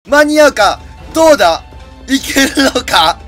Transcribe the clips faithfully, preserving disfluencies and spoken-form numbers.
間に合うかどうだいけるのか。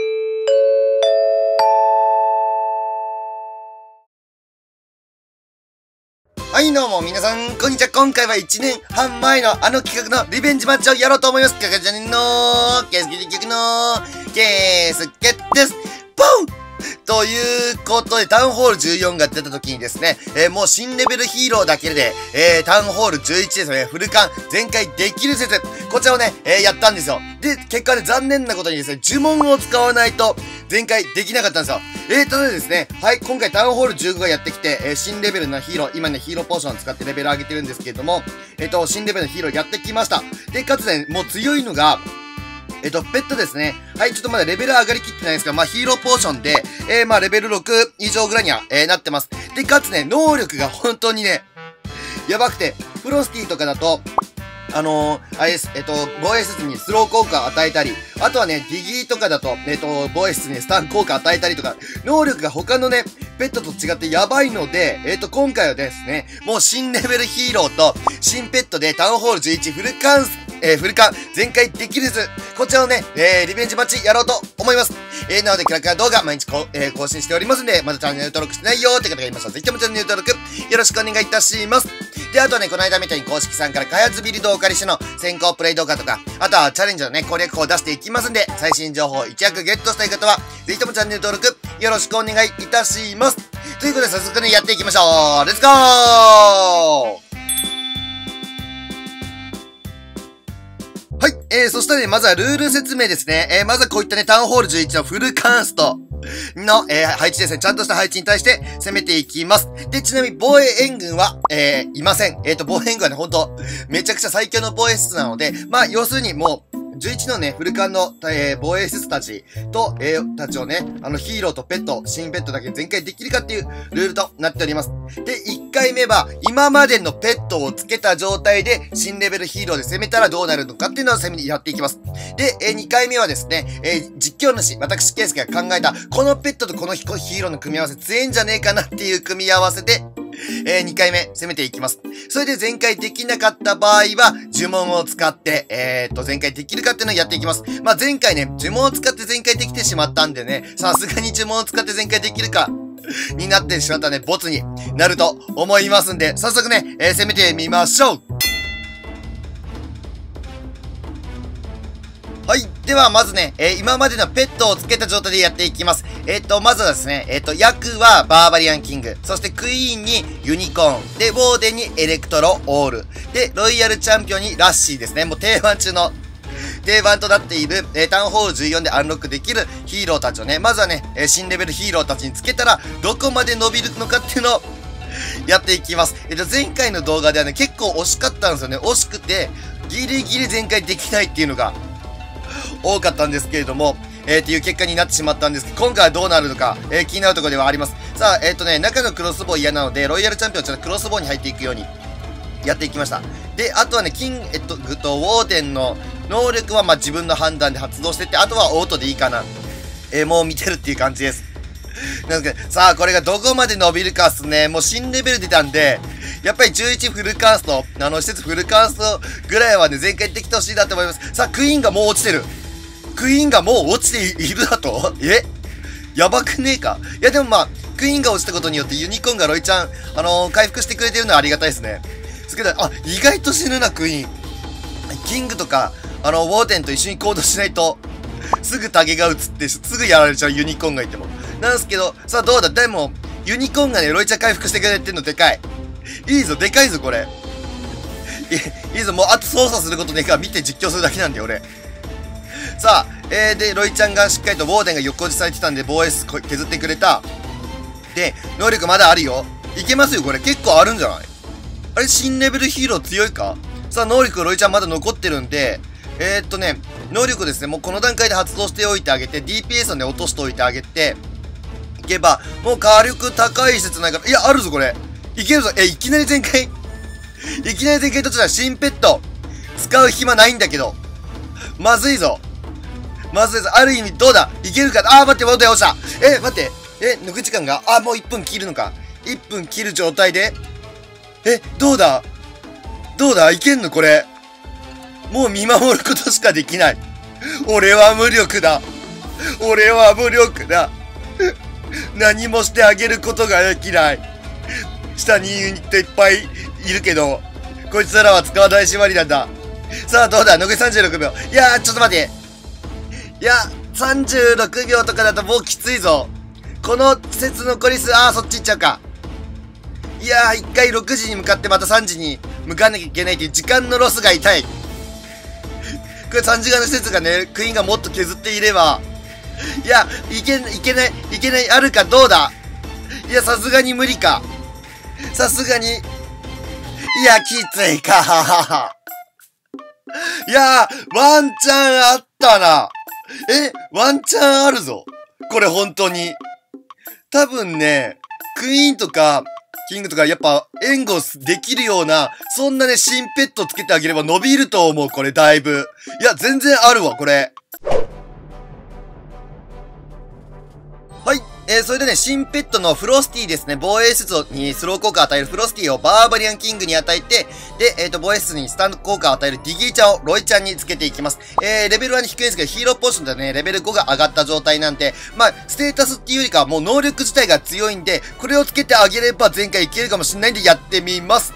はいどうも皆さん、こんにちは。今回はいちねんはん前のあの企画のリベンジマッチをやろうと思います。かかちゃんのケースケ局のケースケです。ポンということで、タウンホールじゅうよんが出た時にですね、えー、もう新レベルヒーローだけで、えー、タウンホールじゅういちですね、フルカン全開できる説、こちらをね、えー、やったんですよ。で、結果で残念なことにですね、呪文を使わないと全開できなかったんですよ。えーとでですね、はい、今回タウンホールじゅうごがやってきて、えー、新レベルのヒーロー、今ね、ヒーローポーションを使ってレベル上げてるんですけれども、えっ、ー、と、新レベルのヒーローやってきました。で、かつね、もう強いのが、えっと、ペットですね。はい、ちょっとまだレベル上がりきってないんですが、まあ、ヒーローポーションで、えー、まあ、レベルろく以上ぐらいには、えー、なってます。で、かつね、能力が本当にね、やばくて、フロスティとかだと、あのー、あれです、えっと、防衛室にスロー効果を与えたり、あとはね、ディギーとかだと、えっと、防衛室にスタン効果を与えたりとか、能力が他のね、ペットと違ってやばいので、えっと、今回はですね、もう新レベルヒーローと、新ペットでタウンホールじゅういちフルカンス、えー、フルカン全開できるです。こちらをね、えー、リベンジマッチやろうと思います。えー、なので、キラキラ動画毎日こ、えー、更新しておりますんで、まだチャンネル登録してないよーって方がいましたら、ぜひともチャンネル登録、よろしくお願いいたします。で、あとはね、この間みたいに公式さんから開発ビルドをお借りしての先行プレイ動画とか、あとはチャレンジのね、攻略法を出していきますんで、最新情報を一躍ゲットしたい方は、ぜひともチャンネル登録、よろしくお願いいたします。ということで、早速ね、やっていきましょう。レッツゴー！はい。えー、そしたらね、まずはルール説明ですね。えー、まずはこういったね、タウンホールじゅういちのフルカンストの、えー、配置ですね。ちゃんとした配置に対して攻めていきます。で、ちなみに防衛援軍は、えー、いません。えっと、防衛援軍はね、ほんと、めちゃくちゃ最強の防衛室なので、まあ、要するにもう、じゅういちのね、フルカンの、えー、防衛施設たちと、えー、たちをね、あの、ヒーローとペット、新ペットだけ全開できるかっていうルールとなっております。で、いっかいめは、今までのペットをつけた状態で、新レベルヒーローで攻めたらどうなるのかっていうのを攻めにやっていきます。で、えー、にかいめはですね、えー、実況主、私、ケイスケが考えた、このペットとこのヒーローの組み合わせ強いんじゃねえかなっていう組み合わせで、えー、にかいめ攻めていきます。それで全開できなかった場合は、呪文を使って、えーっと、全開できるかっていうのをやっていきます。まあ、前回ね、呪文を使って全開できてしまったんでね、さすがに呪文を使って全開できるか、になってしまったね、ボツになると思いますんで、早速ね、えー、攻めてみましょう。はい。では、まずね、えー、今までのペットをつけた状態でやっていきます。えっ、ー、と、まずはですね、えっ、ー、と、役はバーバリアンキング。そしてクイーンにユニコーン。で、ウォーデンにエレクトロオール。で、ロイヤルチャンピオンにラッシーですね。もう定番中の定番となっている、えー、タウンホールじゅうよんでアンロックできるヒーローたちをね、まずはね、えー、新レベルヒーローたちにつけたら、どこまで伸びるのかっていうのをやっていきます。えっ、ー、と、前回の動画ではね、結構惜しかったんですよね。惜しくて、ギリギリ全開できないっていうのが、多かったんですけれども、えー、っていう結果になってしまったんですけど、今回はどうなるのか、えー、気になるところではあります。さあ、えっ、ー、とね、中のクロスボウ嫌なので、ロイヤルチャンピオンちょっとクロスボウに入っていくように、やっていきました。で、あとはね、キング、えっと、グとウォーデンの能力は、まあ、自分の判断で発動してって、あとはオートでいいかな。えー、もう見てるっていう感じです。なんですけど、さあ、これがどこまで伸びるかっすね。もう新レベル出たんで、やっぱりじゅういちフルカースト、あの、施設フルカーストぐらいはね、全開できてほしいなと思います。さあ、クイーンがもう落ちてる。クイーンがもう落ちているだとえやばくねえか。いやでもまあ、クイーンが落ちたことによってユニコーンがロイちゃん、あのー、回復してくれてるのはありがたいですね。ですけど、あ、意外と死ぬな、クイーン。キングとか、あの、ウォーデンと一緒に行動しないと、すぐタゲが映って、すぐやられちゃうユニコーンがいても。なんすけど、さあどうだでも、ユニコーンがね、ロイちゃん回復してくれてるのでかい。いいぞ、でかいぞ、これ。いい、いいぞ、もうあと操作することねえから見て実況するだけなんだよ、俺。さあ、えー、で、ロイちゃんがしっかりとウォーデンが横落ちされてたんで、防衛室削ってくれた。で、能力まだあるよ。いけますよ、これ。結構あるんじゃない？あれ、新レベルヒーロー強いか？さあ、能力ロイちゃんまだ残ってるんで、えー、っとね、能力ですね、もうこの段階で発動しておいてあげて、ディーピーエス をね、落としておいてあげて、いけば、もう火力高い施設ないから、いや、あるぞ、これ。いけるぞ。え、いきなり全開。いきなり全開としたら新ペット。使う暇ないんだけど。まずいぞ。まずいぞ。ある意味どうだいけるかあー、待って、待って、落ちた。え、待って。え、抜く時間があ、もういっぷん切るのか。いっぷん切る状態で。え、どうだどうだいけんのこれ。 もう見守ることしかできない。俺は無力だ。俺は無力だ。何もしてあげることができない。下にユニットいっぱいいるけど、こいつらは使わない縛りなんだ。さあどうだ、残りさんじゅうろくびょう。いやー、ちょっと待って。いや、さんじゅうろくびょうとかだともうきついぞ。この節残り数、あー、そっち行っちゃうか。いやー、一回ろくじに向かってまたさんじに向かわなきゃいけないっていう時間のロスが痛い。これさんじかんの施設がね、クイーンがもっと削っていれば、いや、いけ、いけない、いけない、あるか、どうだ。いや、さすがに無理か。さすがに。いや、きついか。いやー、ワンチャンあったな。え、ワンチャンあるぞ。これ本当に。多分ね、クイーンとか、キングとかやっぱ援護できるような、そんなね、新ペットつけてあげれば伸びると思う、これだいぶ。いや、全然あるわ、これ。はい。えー、それでね、新ペットのフロスティですね、防衛施設にスロー効果を与えるフロスティをバーバリアンキングに与えて、で、えっ、ー、と、防衛施設にスタンド効果を与えるディギーちゃんをロイちゃんにつけていきます。えー、レベルは低いんですけど、ヒーローポーションでね、レベルごが上がった状態なんで、まあ、ステータスっていうよりかはもう能力自体が強いんで、これをつけてあげれば前回いけるかもしれないんでやってみます。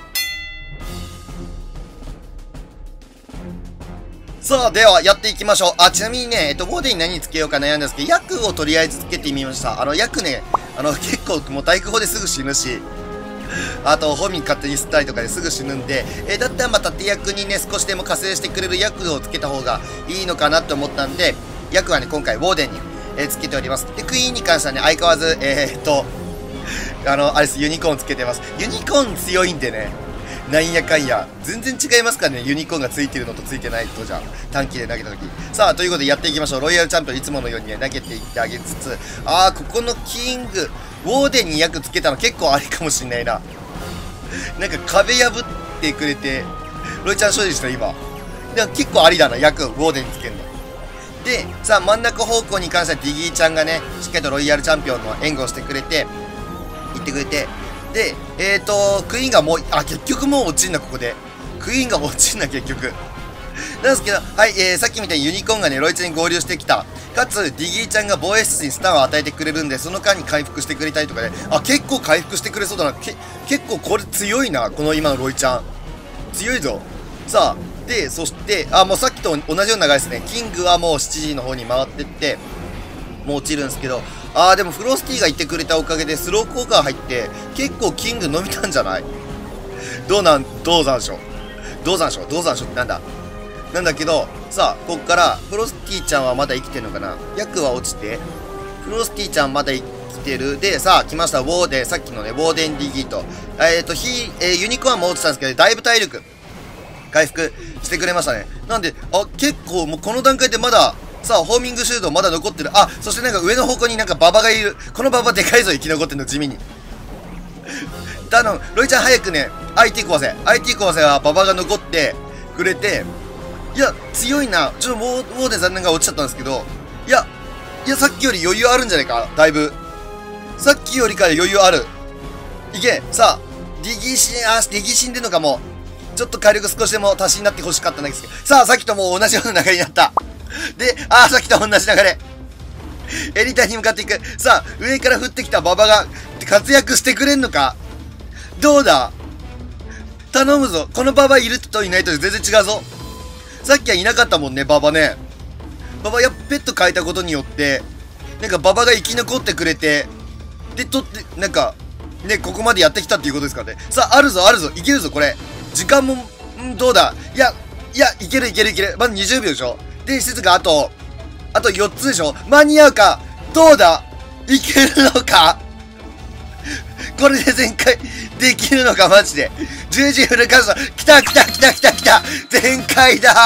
さあ、では、やっていきましょう。あ、ちなみにね、えっと、ボーデに何つけようか悩んだんですけど、薬をとりあえずつけてみました。あの、薬ね、あの、結構、もう大工法ですぐ死ぬし、あと、本人勝手に吸ったりとかですぐ死ぬんで、えー、だったらまた手薬にね、少しでも加勢してくれる薬をつけた方がいいのかなって思ったんで、薬はね、今回、ウォーデンに、えー、つけております。で、クイーンに関してはね、相変わらず、えー、っと、あの、あれです、ユニコーンつけてます。ユニコーン強いんでね、なんやかんや、全然違いますからね、ユニコーンがついてるのとついてないとじゃ、短期で投げたとき。さあ、ということでやっていきましょう。ロイヤルチャンピオンいつものようにね、投げていってあげつつ、あー、ここのキング、ウォーデンに役つけたの結構ありかもしんないな。なんか壁破ってくれて、ロイちゃん勝利した今。でも結構ありだな、役、ウォーデンにつけるの。で、さあ、真ん中方向に関してはディギーちゃんがね、しっかりとロイヤルチャンピオンの援護をしてくれて、行ってくれて、で、えーと、クイーンがもう、あ、結局もう落ちんな、ここで。クイーンが落ちんな、結局。なんですけど、はい、えー、さっきみたいにユニコーンがね、ロイちゃんに合流してきた。かつ、ディギーちゃんが防衛室にスタンを与えてくれるんで、その間に回復してくれたりとかね。あ、結構回復してくれそうだな。け、結構これ強いな、この今のロイちゃん。強いぞ。さあ、で、そして、あ、もうさっきと同じような流れですね。キングはもうしちじの方に回ってって、もう落ちるんですけど、あーでもフロスティがいてくれたおかげでスロー効果が入って結構キング伸びたんじゃない？どうなん、どうなんでしょうどうなんでしょうどうなんでしょうってなんだなんだけど、さあ、こっからフロスティちゃんはまだ生きてるのかな？役は落ちて、フロスティちゃんまだ生きてる。で、さあ、来ました。ウォーデン、さっきのね、ウォーデンディギーと。えっ、ー、と、ヒえー、ユニコーンも落ちたんですけど、だいぶ体力回復してくれましたね。なんで、あ、結構もうこの段階でまだ、さあ、ホーミングシュートまだ残ってる。あ、そしてなんか上の方向になんかババがいる。このババでかいぞ、生き残ってんの、地味に。頼む、ロイちゃん早くね、アイティー 壊せ。アイティー 壊せはババが残ってくれて、いや、強いな。ちょっとウォーデン残念が落ちちゃったんですけど、いや、いや、さっきより余裕あるんじゃないかだいぶ。さっきよりから余裕ある。いけ、さあ、ディギシン、あ、ディギシンでんのかも。ちょっと火力少しでも足しになって欲しかったんですけど。さあ、さっきともう同じような流れになった。で、あー、さっきと同じ流れ。エリタに向かっていく。さあ、上から降ってきた馬場が活躍してくれんのか？どうだ？頼むぞ。この馬場いるといないと全然違うぞ。さっきはいなかったもんね、馬場ね。馬場やっぱペット変えたことによって、なんか馬場が生き残ってくれて、で、取って、なんか、ね、ここまでやってきたっていうことですからね。さあ、あるぞ、あるぞ。いけるぞ、これ。時間も、んどうだ？いや、いや、いけるいけるいける。まだにじゅうびょうでしょ？で、施設があと、あとよっつでしょ？間に合うか？どうだ？いけるのか？これで全開できるのか？マジで。十字フルカウント。来た来た来た来た来た！全開だー！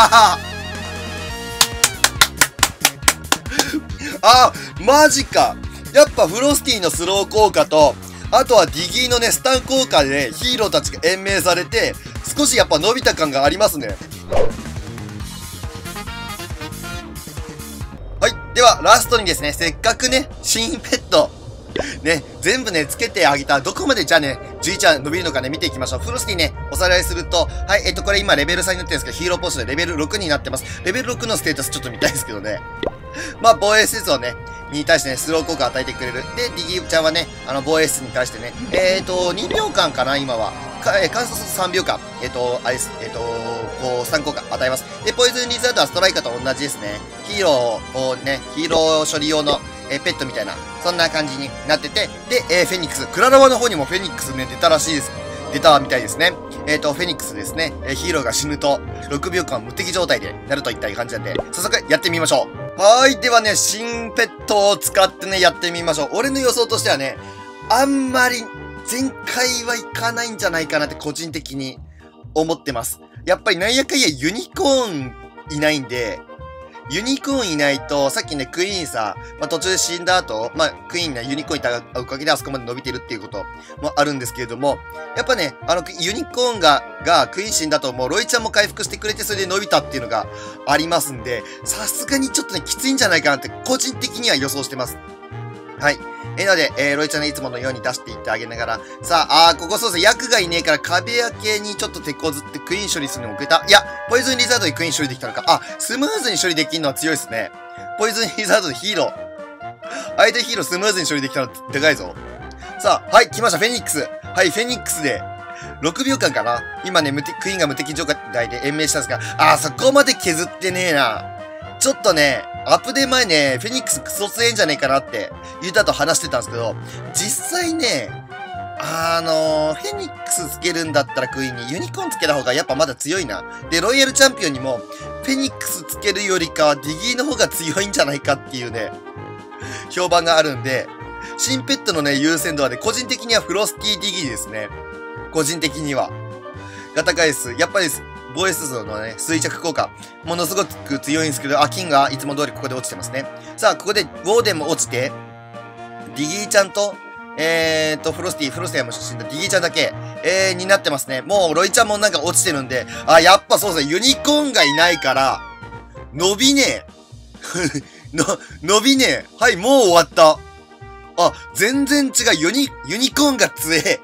あ、マジか。やっぱフロスティのスロー効果と、あとはディギーのね、スタン効果で、ね、ヒーローたちが延命されて、少しやっぱ伸びた感がありますね。はい。では、ラストにですね、せっかくね、新ペット、ね、全部ね、つけてあげた。どこまでじゃあね、 じゅういちは伸びるのかね、見ていきましょう。フロスティね、おさらいすると、はい、えっと、これ今レベルさんになってるんですけど、ヒーローポーションでレベルろくになってます。レベルろくのステータスちょっと見たいですけどね。まあ、防衛施設をね、に対してね、スロー効果を与えてくれる。で、ディギーちゃんはね、あの、防衛室に対してね、えっと、にびょうかんかな、今は。か、えー、観察さんびょうかん。えっと、あれです、えっと、こう、さん効果与えます。で、ポイズンリザードはストライカーと同じですね。ヒーローをね、ヒーロー処理用の、えー、ペットみたいな、そんな感じになってて、で、えー、フェニックス。クララワの方にもフェニックスね、出たらしいです。出たみたいですね。えっと、フェニックスですね。えー、ヒーローが死ぬと、ろくびょうかん無敵状態でなるといった感じなんで、早速やってみましょう。はーい。ではね、新ペットを使ってね、やってみましょう。俺の予想としてはね、あんまり、前回はいかないんじゃないかなって個人的に思ってます。やっぱりなんやかんやユニコーンいないんで、ユニコーンいないと、さっきね、クイーンさ、まあ、途中で死んだ後、まあ、クイーンね、ユニコーンいたおかげであそこまで伸びてるっていうこともあるんですけれども、やっぱね、あの、ユニコーンが、が、クイーン死んだ後、もうロイちゃんも回復してくれて、それで伸びたっていうのがありますんで、さすがにちょっとね、きついんじゃないかなって、個人的には予想してます。はい。えー、なので、えー、ロイちゃんね、いつものように出していってあげながら、さあ、あー、ここそうですね、役がいねえから壁開けにちょっと手こずってクイーン処理するのも遅れた。いや、ポイズンリザードでクイーン処理できたのか。あ、スムーズに処理できるのは強いですね。ポイズンリザードでヒーロー。相手ヒーロースムーズに処理できたのでかいぞ。さあ、はい、来ました、フェニックス。はい、フェニックスで、ろくびょうかんかな。今ね、無敵、クイーンが無敵状態で延命したんですが、あー、そこまで削ってねえな。ちょっとね、アップデー前ね、フェニックスクソ強えんじゃねえかなって言ったと話してたんですけど、実際ね、あのー、フェニックスつけるんだったらクイーンにユニコーンつけた方がやっぱまだ強いな。で、ロイヤルチャンピオンにも、フェニックスつけるよりかはディギーの方が強いんじゃないかっていうね、評判があるんで、新ペットのね、優先度はね、個人的にはフロスティディギーですね。個人的には。が高いです。やっぱり、防衛数のね、垂着効果、ものすごく強いんですけど、あ、金がいつも通りここで落ちてますね。さあ、ここで、ウォーデンも落ちて、ディギーちゃんと、えーと、フロスティ、フロスティも死んだディギーちゃんだけ、えー、になってますね。もう、ロイちゃんもなんか落ちてるんで、あ、やっぱそうですね、ユニコーンがいないから、伸びねえ。の、伸びねえ。はい、もう終わった。あ、全然違う。ユニ、ユニコーンが強え。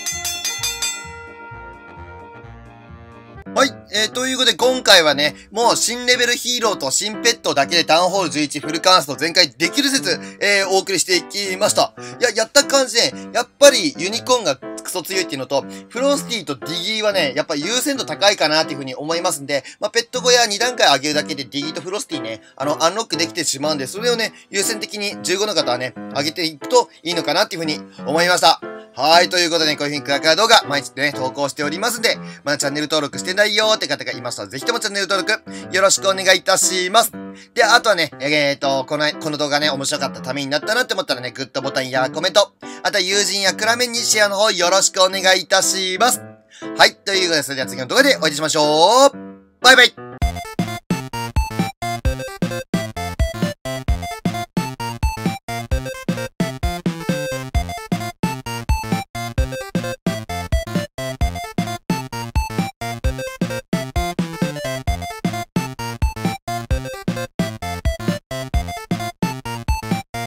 はい。えー、ということで今回はね、もう新レベルヒーローと新ペットだけでタウンホールじゅういちフルカンスト全開できる説、えー、お送りしていきました。いや、やった感じで、やっぱりユニコーンがクソ強いっていうのと、フロスティとディギーはね、やっぱ優先度高いかなっていうふうに思いますんで、まあ、ペット小屋に段階上げるだけでディギーとフロスティね、あの、アンロックできてしまうんで、それをね、優先的にじゅうごの方はね、上げていくといいのかなっていうふうに思いました。はい。ということで、こういう風にクラクラ動画、毎日ね、投稿しておりますんで、まだチャンネル登録してないよーって方がいましたら、ぜひともチャンネル登録、よろしくお願いいたします。で、あとはね、えーと、この、この動画ね、面白かったためになったなって思ったらね、グッドボタンやコメント、あとは友人やクラメンにシェアの方よろしくお願いいたします。はい。ということで、それでは次の動画でお会いしましょう。バイバイ。